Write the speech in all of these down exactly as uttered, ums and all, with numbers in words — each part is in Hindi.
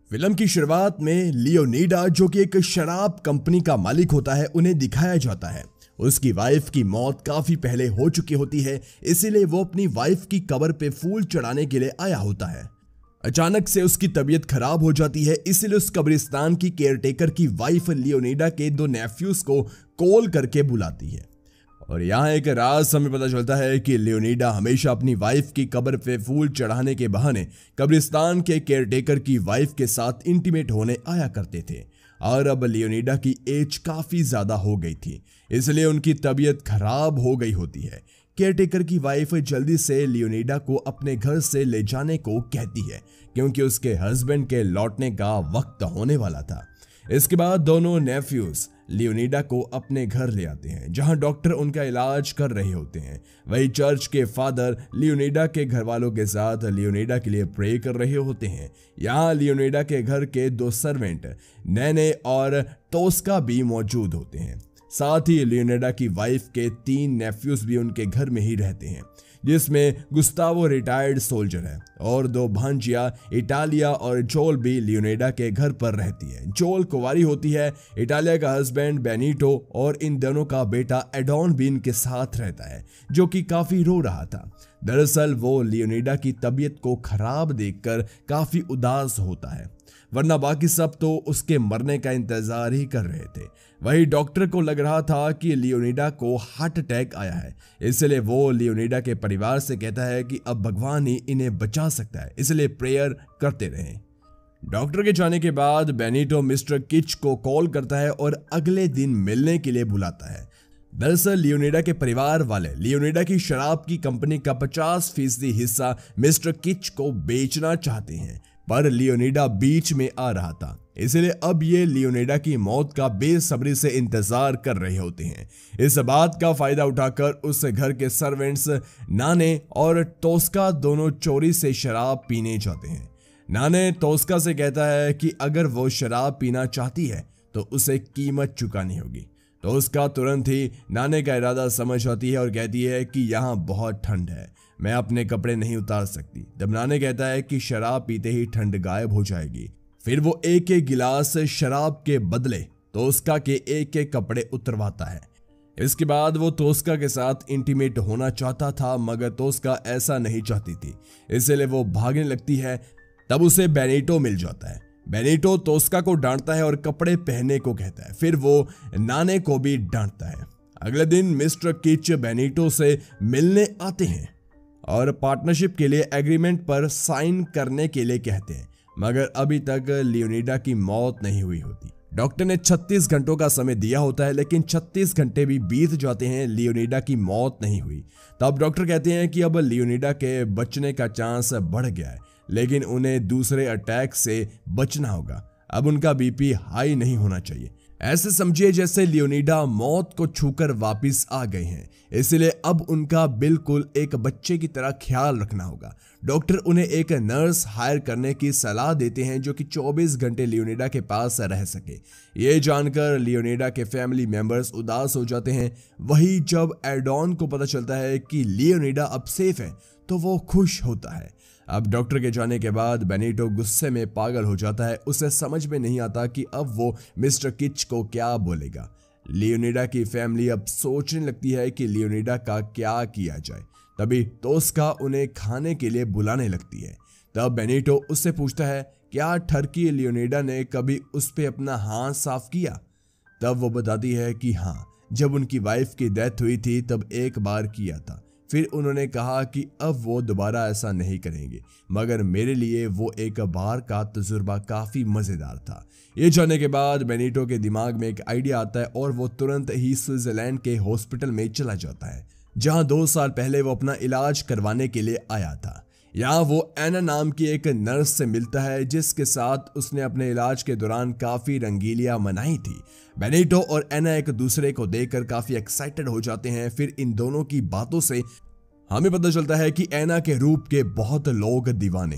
फिल्म की शुरुआत में लियोनीडा, जो कि एक शराब कंपनी का मालिक होता है, उन्हें दिखाया जाता है। उसकी वाइफ की मौत काफी पहले हो चुकी होती है, इसीलिए वो अपनी वाइफ की कब्र पे फूल चढ़ाने के लिए आया होता है। अचानक से उसकी तबीयत खराब हो जाती है, इसीलिए उस कब्रिस्तान की केयरटेकर की वाइफ लियोनीडा के दो नेफ्यूज को कॉल करके बुलाती है। और यहाँ एक राज हमें पता चलता है कि लियोनीडा हमेशा अपनी वाइफ की कब्र पे फूल चढ़ाने के बहाने कब्रिस्तान के केयरटेकर की वाइफ के साथ इंटीमेट होने आया करते थे। और अब लियोनीडा की एज काफी ज्यादा हो गई थी, इसलिए उनकी तबीयत खराब हो गई होती है। केयरटेकर की वाइफ जल्दी से लियोनीडा को अपने घर से ले जाने को कहती है, क्योंकि उसके हस्बैंड के लौटने का वक्त होने वाला था। इसके बाद दोनों नेफ्यूज लियोनीडा को अपने घर ले आते हैं, जहां डॉक्टर उनका इलाज कर रहे होते हैं। वही चर्च के फादर लियोनीडा के घर वालों के साथ लियोनीडा के लिए प्रे कर रहे होते हैं। यहाँ लियोनीडा के घर के दो सर्वेंट नैने और तोस्का भी मौजूद होते हैं। साथ ही लियोनीडा की वाइफ के तीन नेफ्यूज भी उनके घर में ही रहते हैं, जिसमें गुस्तावो रिटायर्ड सोल्जर है और दो भांजिया इटालिया और जोल भी लियोनीडा के घर पर रहती है। जोल कुंवारी होती है, इटालिया का हस्बैंड बेनिटो और इन दोनों का बेटा एडॉन भी इनके साथ रहता है, जो कि काफी रो रहा था। दरअसल वो लियोनीडा की तबीयत को खराब देखकर काफी उदास होता है, वरना बाकी सब तो उसके मरने का इंतजार ही कर रहे थे। वही डॉक्टर को लग रहा था कि लियोनीडा को हार्ट अटैक आया है, इसलिए वो लियोनीडा के परिवार से कहता है कि अब भगवान ही इन्हें बचा सकता है, इसलिए प्रेयर करते रहें। डॉक्टर के जाने के बाद बेनिटो मिस्टर किच को कॉल करता है और अगले दिन मिलने के लिए बुलाता है। दरअसल लियोनीडा के परिवार वाले लियोनीडा की शराब की कंपनी का पचास फीसदी हिस्सा मिस्टर किच को बेचना चाहते हैं, पर लियोनीडा बीच में आ रहा था, इसलिए अब ये लियोनीडा की मौत का बेसब्री से इंतजार कर रहे होते हैं। इस बात का फायदा उठाकर उस घर के सर्वेंट्स नाने और तोस्का दोनों चोरी से शराब पीने जाते हैं। नाने तोस्का से कहता है कि अगर वो शराब पीना चाहती है तो उसे कीमत चुकानी होगी। तोस्का तुरंत ही नाने का इरादा समझ आती है और कहती है कि यहाँ बहुत ठंड है, मैं अपने कपड़े नहीं उतार सकती। तब नाने कहता है कि शराब पीते ही ठंड गायब हो जाएगी। फिर वो एक एक गिलास शराब के बदले तोस्का के एक एक कपड़े उतरवाता है। इसके बाद वो तोस्का के साथ इंटीमेट होना चाहता था, मगर तोस्का ऐसा नहीं चाहती थी, इसलिए वो भागने लगती है। तब उसे बेनिटो मिल जाता है। बेनिटो तोस्का को डांटता है और कपड़े पहनने को कहता है, फिर वो नाने को भी डांटता है। अगले दिन मिस्टर किच बेनिटो से मिलने आते हैं और पार्टनरशिप के लिए एग्रीमेंट पर साइन करने के लिए कहते हैं, मगर अभी तक लियोनीडा की मौत नहीं हुई होती। डॉक्टर ने छत्तीस घंटों का समय दिया होता है, लेकिन छत्तीस घंटे भी बीत जाते हैं, लियोनीडा की मौत नहीं हुई। तब डॉक्टर कहते हैं कि अब लियोनीडा के बचने का चांस बढ़ गया है, लेकिन उन्हें दूसरे अटैक से बचना होगा। अब उनका बीपी हाई नहीं होना चाहिए। ऐसे समझिए जैसे लियोनीडा मौत को छूकर वापस आ गए हैं, इसलिए अब उनका बिल्कुल एक बच्चे की तरह ख्याल रखना होगा। डॉक्टर उन्हें एक नर्स हायर करने की सलाह देते हैं, जो कि चौबीस घंटे लियोनीडा के पास रह सके। ये जानकर लियोनीडा के फैमिली मेंबर्स उदास हो जाते हैं। वही जब एडॉन को पता चलता है कि लियोनीडा अब सेफ है, तो वो खुश होता है। अब डॉक्टर के जाने के बाद बेनिटो गुस्से में पागल हो जाता है। उसे समझ में नहीं आता कि अब वो मिस्टर किच को क्या बोलेगा। लियोनीडा की फैमिली अब सोचने लगती है कि लियोनीडा का क्या किया जाए। तभी तोस्का उन्हें खाने के लिए बुलाने लगती है। तब बेनिटो उससे पूछता है, क्या ठरकी लियोनीडा ने कभी उस पे अपना हाथ साफ किया? तब वो बताती है कि हाँ, जब उनकी वाइफ की डेथ हुई थी तब एक बार किया था। फिर उन्होंने कहा कि अब वो दोबारा ऐसा नहीं करेंगे, मगर मेरे लिए वो एक बार का तजुर्बा काफी मजेदार था। ये जानने के बाद बेनिटो के दिमाग में एक आइडिया आता है और वो तुरंत ही स्विट्जरलैंड के हॉस्पिटल में चला जाता है, जहां दो साल पहले वो अपना इलाज करवाने के लिए आया था। यहाँ वो एना नाम की एक नर्स से मिलता है, जिसके साथ उसने अपने इलाज के दौरान काफी रंगीलियां मनाई थी। बेनिटो और एना एक दूसरे को देखकर काफी एक्साइटेड हो जाते हैं। फिर इन दोनों की बातों से हमें पता चलता है कि एना के रूप के बहुत लोग दीवाने हैं।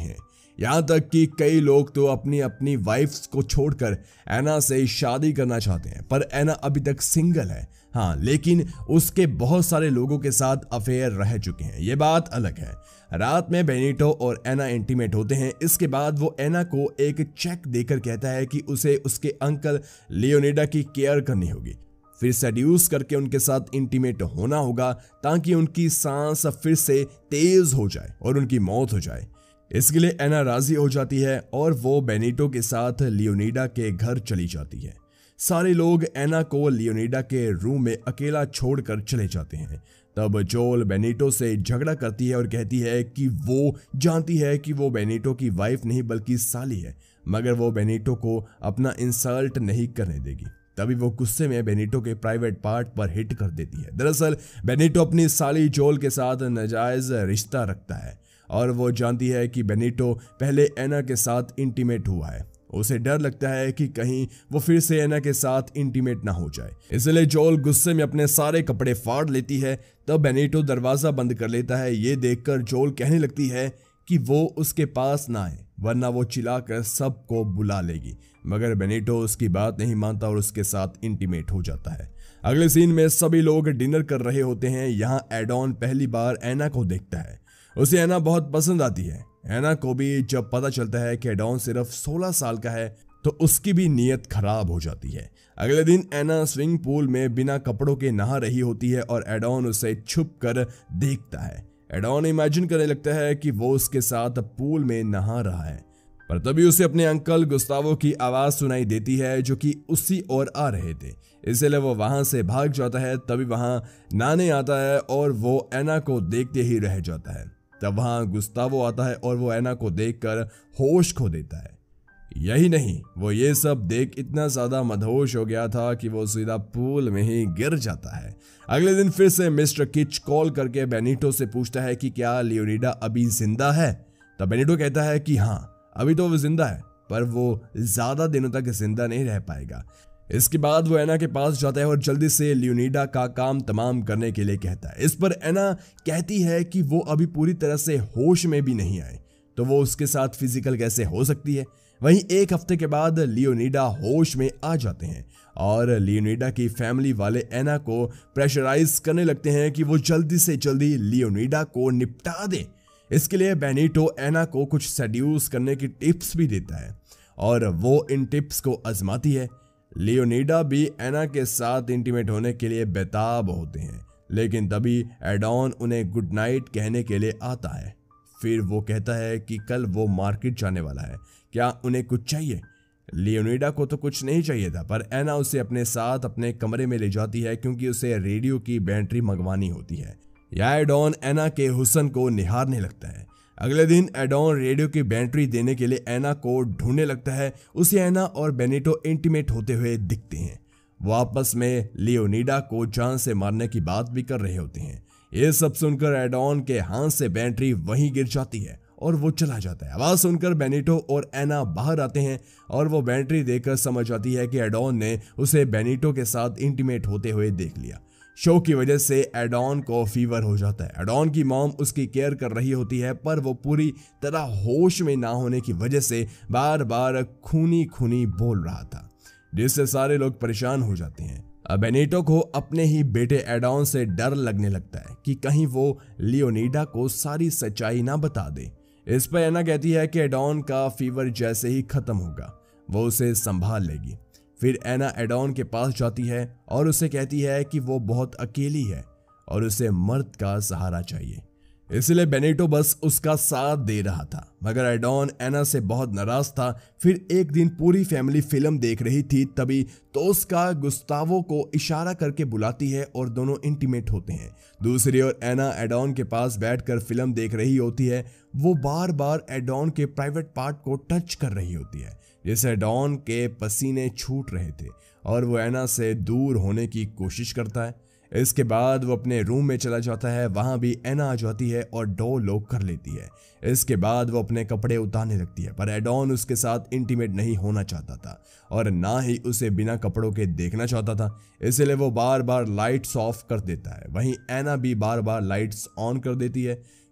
यहाँ तक कि कई लोग तो अपनी अपनी वाइफ्स को छोड़कर एना से शादी करना चाहते हैं, पर एना अभी तक सिंगल है। हाँ, लेकिन उसके बहुत सारे लोगों के साथ अफेयर रह चुके हैं, ये बात अलग है। रात में बेनिटो और एना इंटीमेट होते हैं। इसके बाद वो एना को एक चेक देकर कहता है कि उसे उसके अंकल लियोनिडा की केयर करनी होगी, फिर सेड्यूस करके उनके साथ इंटीमेट होना होगा ताकि उनकी सांस फिर से तेज हो जाए और उनकी मौत हो जाए। इसके लिए एना राजी हो जाती है और वो बेनिटो के साथ लियोनिडा के घर चली जाती है। सारे लोग एना को लियोनिडा के रूम में अकेला छोड़कर चले जाते हैं। तब जोल बेनिटो से झगड़ा करती है और कहती है कि वो जानती है कि वो बेनिटो की वाइफ नहीं बल्कि साली है, मगर वो बेनिटो को अपना इंसल्ट नहीं करने देगी। तभी वो गुस्से में बेनिटो के प्राइवेट पार्ट पर हिट कर देती है। दरअसल बेनिटो अपनी साली जोल के साथ नाजायज रिश्ता रखता है और वो जानती है कि बेनिटो पहले एना के साथ इंटीमेट हुआ है। उसे डर लगता है कि कहीं वो फिर से एना के साथ इंटीमेट ना हो जाए, इसलिए जोल गुस्से में अपने सारे कपड़े फाड़ लेती है। तब बेनिटो दरवाजा बंद कर लेता है। ये देखकर जोल कहने लगती है कि वो उसके पास ना आए वरना वो चिल्लाकर सबको बुला लेगी, मगर बेनिटो उसकी बात नहीं मानता और उसके साथ इंटीमेट हो जाता है। अगले सीन में सभी लोग डिनर कर रहे होते हैं। यहाँ एडॉन पहली बार एना को देखता है। उसे एना बहुत पसंद आती है। एना को भी जब पता चलता है कि एडॉन सिर्फ सोलह साल का है तो उसकी भी नीयत खराब हो जाती है। अगले दिन एना स्विमिंग पूल में बिना कपड़ों के नहा रही होती है और एडॉन उसे छुप कर देखता है। एडॉन इमेजिन करने लगता है कि वो उसके साथ पूल में नहा रहा है, पर तभी उसे अपने अंकल गुस्तावो की आवाज सुनाई देती है जो कि उसी ओर आ रहे थे, इसलिए वो वहां से भाग जाता है। तभी वहां नाने आता है और वो एना को देखते ही रह जाता है। तब वहां गुस्तावो आता है और वो एना को देखकर होश खो देता है। यही नहीं, वो ये सब देख इतना ज्यादा मदहोश हो गया था कि वो सीधा पूल में ही गिर जाता है। अगले दिन फिर से मिस्टर किच कॉल करके बेनिटो से पूछता है कि क्या लियोनिडा अभी जिंदा है। तब बेनिटो कहता है कि हाँ, अभी तो वो जिंदा है, पर वो ज्यादा दिनों तक जिंदा नहीं रह पाएगा। इसके बाद वो एना के पास जाता है और जल्दी से लियोनिडा का काम तमाम करने के लिए कहता है। इस पर एना कहती है कि वो अभी पूरी तरह से होश में भी नहीं आए, तो वो उसके साथ फिजिकल कैसे हो सकती है। वहीं एक हफ्ते के बाद लियोनिडा होश में आ जाते हैं और लियोनिडा की फैमिली वाले एना को प्रेशराइज करने लगते हैं कि वो जल्दी से जल्दी लियोनिडा को निपटा दे। इसके लिए बेनिटो एना को कुछ सेड्यूस करने की टिप्स भी देता है और वो इन टिप्स को आजमाती है। लियोनिडा भी एना के साथ इंटीमेट होने के लिए बेताब होते हैं, लेकिन तभी एडॉन उन्हें गुड नाइट कहने के लिए आता है। फिर वो कहता है कि कल वो मार्केट जाने वाला है, क्या उन्हें कुछ चाहिए। लियोनिडा को तो कुछ नहीं चाहिए था, पर एना उसे अपने साथ अपने कमरे में ले जाती है क्योंकि उसे रेडियो की बैटरी मंगवानी होती है। यह एडॉन एना के हुस्न को निहारने लगता है। अगले दिन एडॉन रेडियो की बैटरी देने के लिए एना को ढूंढने लगता है। उसे एना और बेनिटो इंटीमेट होते हुए दिखते हैं। वो आपस में लियोनिडा को जान से मारने की बात भी कर रहे होते हैं। ये सब सुनकर एडॉन के हाथ से बैटरी वहीं गिर जाती है और वो चला जाता है। आवाज सुनकर बेनिटो और एना बाहर आते हैं और वो बैटरी देखकर समझ आती है कि एडॉन ने उसे बेनिटो के साथ इंटीमेट होते हुए देख लिया। शो की वजह से एडॉन को फीवर हो जाता है। एडॉन की मॉम उसकी केयर कर रही होती है, पर वो पूरी तरह होश में ना होने की वजह से बार बार खूनी खूनी बोल रहा था, जिससे सारे लोग परेशान हो जाते हैं। अब बेनिटो को अपने ही बेटे एडॉन से डर लगने लगता है कि कहीं वो लियोनिडा को सारी सच्चाई ना बता दे। इस पर एना कहती है कि एडॉन का फीवर जैसे ही खत्म होगा वो उसे संभाल लेगी। फिर एना एडॉन के पास जाती है और उसे कहती है कि वो बहुत अकेली है और उसे मर्द का सहारा चाहिए, इसलिए बेनिटो बस उसका साथ दे रहा था, मगर एडॉन एना से बहुत नाराज था। फिर एक दिन पूरी फैमिली फिल्म देख रही थी, तभी तोस्का गुस्तावो को इशारा करके बुलाती है और दोनों इंटीमेट होते हैं। दूसरी ओर एना एडॉन के पास बैठकर फिल्म देख रही होती है। वो बार बार एडॉन के प्राइवेट पार्ट को टच कर रही होती है, जिससे एडॉन के पसीने छूट रहे थे और वो एना से दूर होने की कोशिश करता है। इसके बाद वो अपने रूम में चला जाता है। वहां भी एना आ जाती है और डोर लॉक कर लेती है। इसके बाद वो अपने कपड़े उतारने लगती है, पर एडॉन उसके साथ इंटीमेट नहीं होना चाहता था और ना ही उसे बिना कपड़ों के देखना चाहता था, इसलिए वो बार बार लाइट्स ऑफ कर देता है। वहीं एना भी बार बार लाइट्स ऑन कर देती है।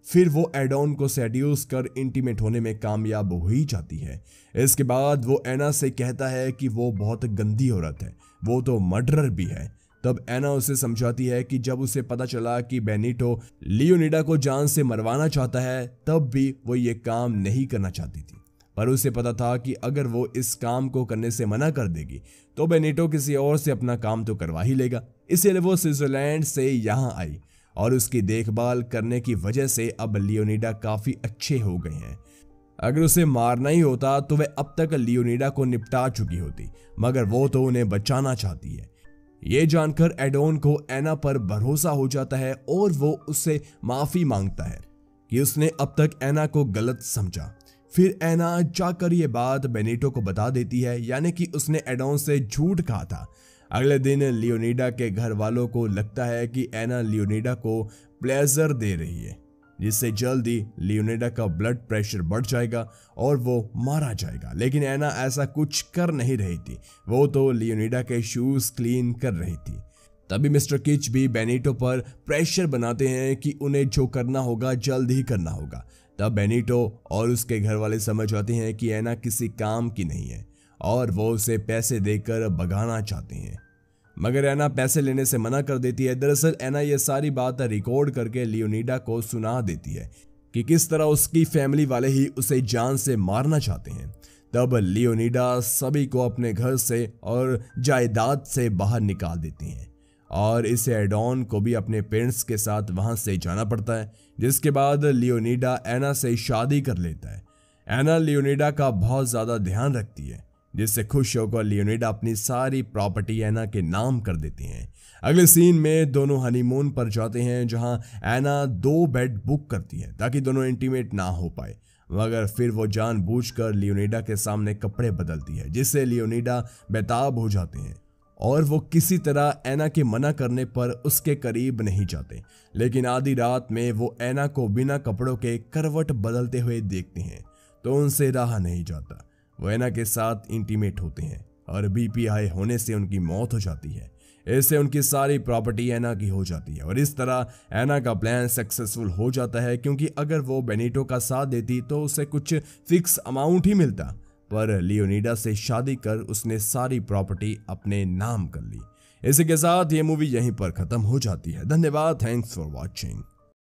फिर वो एडॉन को सेड्यूस कर इंटीमेट होने में कामयाब हो ही जाती है। इसके बाद वो एना से कहता है कि वो बहुत गंदी औरत है, वो तो मर्डरर भी है। तब एना उसे समझाती है कि जब उसे पता चला कि बेनिटो लियोनिडा को जान से मरवाना चाहता है, तब भी वो ये काम नहीं करना चाहती थी, पर उसे पता था कि अगर वो इस काम को करने से मना कर देगी तो बेनिटो किसी और से अपना काम तो करवा ही लेगा। इसीलिए वो स्विट्जरलैंड से यहाँ आई और उसकी देखभाल करने की वजह से अब लियोनिडा काफी अच्छे हो गए हैं। अगर उसे मारना ही होता तो वह अब तक लियोनिडा को निपटा चुकी होती, मगर वो तो उन्हें बचाना चाहती है। ये जानकर एडोन को एना पर भरोसा हो जाता है और वो उससे माफी मांगता है कि उसने अब तक एना को गलत समझा। फिर एना जाकर ये बात बेनिटो को बता देती है, यानी कि उसने एडोन से झूठ कहा था। अगले दिन लियोनिडा के घर वालों को लगता है कि एना लियोनिडा को प्लेजर दे रही है, जिससे जल्दी लियोनिडा का ब्लड प्रेशर बढ़ जाएगा और वो मारा जाएगा। लेकिन एना ऐसा कुछ कर नहीं रही थी, वो तो लियोनिडा के शूज क्लीन कर रही थी। तभी मिस्टर किच भी बेनिटो पर प्रेशर बनाते हैं कि उन्हें जो करना होगा जल्द ही करना होगा। तब बेनिटो और उसके घर वाले समझ आते हैं कि एना किसी काम की नहीं है और वो उसे पैसे देकर भगाना चाहते हैं, मगर एना पैसे लेने से मना कर देती है। दरअसल एना ये सारी बात रिकॉर्ड करके लियोनिडा को सुना देती है कि किस तरह उसकी फैमिली वाले ही उसे जान से मारना चाहते हैं। तब लियोनिडा सभी को अपने घर से और जायदाद से बाहर निकाल देती हैं और इसे एडॉन को भी अपने पेरेंट्स के साथ वहां से जाना पड़ता है, जिसके बाद लियोनिडा एना से शादी कर लेता है। एना लियोनिडा का बहुत ज्यादा ध्यान रखती है, जिससे खुश होकर लियोनिडा अपनी सारी प्रॉपर्टी एना के नाम कर देती हैं। अगले सीन में दोनों हनीमून पर जाते हैं, जहां एना दो बेड बुक करती है ताकि दोनों इंटीमेट ना हो पाए, मगर फिर वो जानबूझकर लियोनिडा के सामने कपड़े बदलती है, जिससे लियोनिडा बेताब हो जाते हैं और वो किसी तरह एना के मना करने पर उसके करीब नहीं जाते। लेकिन आधी रात में वो एना को बिना कपड़ों के करवट बदलते हुए देखते हैं तो उनसे रहा नहीं जाता। वो एना के साथ इंटीमेट होते हैं और बीपी हाई होने से उनकी मौत हो जाती है। इससे उनकी सारी प्रॉपर्टी एना की हो जाती है और इस तरह एना का प्लान सक्सेसफुल हो जाता है, क्योंकि अगर वो बेनिटो का साथ देती तो उसे कुछ फिक्स अमाउंट ही मिलता, पर लियोनिडा से शादी कर उसने सारी प्रॉपर्टी अपने नाम कर ली। इसी के साथ ये मूवी यहीं पर खत्म हो जाती है। धन्यवाद, थैंक्स फॉर वॉचिंग।